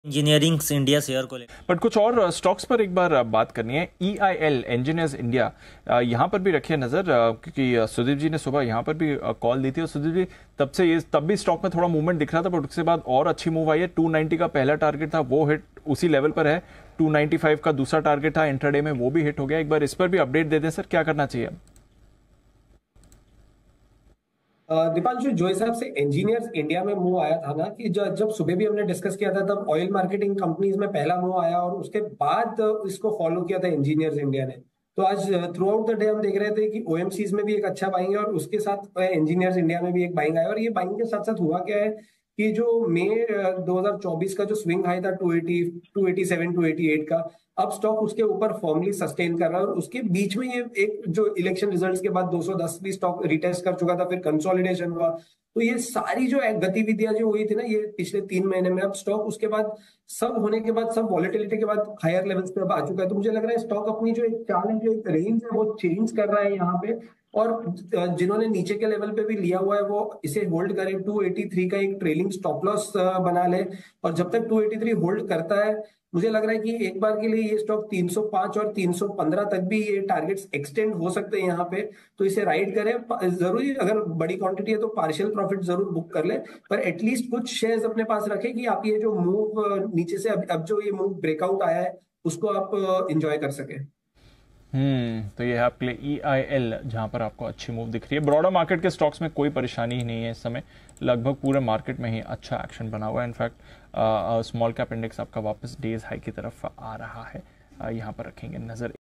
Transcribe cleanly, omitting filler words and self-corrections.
Engineering India share को लेकर। But कुछ और स्टॉक्स पर एक बार बात करनी है। EIL इंजीनियर्स इंडिया, यहाँ पर भी रखिए नजर, क्योंकि सुदीप जी ने सुबह यहाँ पर भी कॉल दी थी और सुदीप जी तब भी स्टॉक में थोड़ा मूवमेंट दिख रहा था, बट उसके बाद और अच्छी मूव आई है। 290 का पहला टारगेट था वो हिट उसी लेवल पर है। 295 का दूसरा टारगेट था इंट्राडे में, वो भी हिट हो गया। एक बार इस पर भी अपडेट दे दें सर, क्या करना चाहिए? दीपांशु, जो हिसाब से इंजीनियर्स इंडिया में मूव आया था ना, कि जब जब सुबह भी हमने डिस्कस किया था, तब ऑयल मार्केटिंग कंपनीज में पहला मूव आया और उसके बाद इसको फॉलो किया था इंजीनियर्स इंडिया ने। तो आज थ्रू आउट द डे हम देख रहे थे कि ओएमसीज में भी एक अच्छा बाइंग है और उसके साथ इंजीनियर्स इंडिया में भी एक बाइंग आया। और ये बाइंग के साथ साथ हुआ क्या है कि जो मई 2024 का जो स्विंग हाई था 280, 287, 288 का, अब स्टॉक उसके ऊपर फॉर्मली सस्टेन कर रहा है। और उसके बीच में ये एक जो इलेक्शन रिजल्ट्स के बाद 210 भी स्टॉक रिटेस्ट कर चुका था, फिर कंसोलिडेशन हुआ। तो ये सारी जो गतिविधियां जो हुई थी ना ये पिछले 3 महीने में, अब स्टॉक उसके बाद सब होने के बाद, सब वॉलेटिलिटी के बाद हायर लेवल्स पे अब आ चुका है। तो मुझे लग रहा है स्टॉक अपनी जो एक चाल है, जो एक रेंज है, वो चेंज कर रहा है यहाँ पे। और जिन्होंने नीचे के लेवल पे भी लिया हुआ है वो इसे होल्ड करें। 283 का एक ट्रेलिंग स्टॉप लॉस बना ले, और जब तक 283 होल्ड करता है, मुझे लग रहा है कि एक बार के लिए ये स्टॉक 305 और 315 तक भी ये टारगेट्स एक्सटेंड हो सकते हैं यहाँ पे। तो इसे राइड करें। जरूरी अगर बड़ी क्वांटिटी है तो पार्शियल प्रॉफिट जरूर बुक कर ले, पर एटलीस्ट कुछ शेयर्स अपने पास रखें कि आप ये जो मूव नीचे से अब जो ये मूव ब्रेकआउट आया है उसको आप इंजॉय कर सके। तो ये है आपके लिए EIL, जहां पर आपको अच्छी मूव दिख रही है। ब्रॉडर मार्केट के स्टॉक्स में कोई परेशानी ही नहीं है इस समय, लगभग पूरे मार्केट में ही अच्छा एक्शन बना हुआ है। इनफैक्ट स्मॉल कैप इंडेक्स आपका वापस डेज हाई की तरफ आ रहा है। यहाँ पर रखेंगे नजर।